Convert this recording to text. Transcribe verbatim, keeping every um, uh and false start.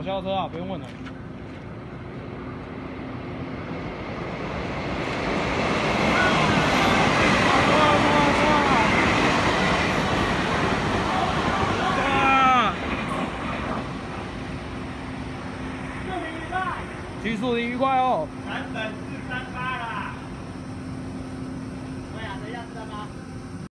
小轿车啊，不用问了。提速的愉快哦。 南本四三八。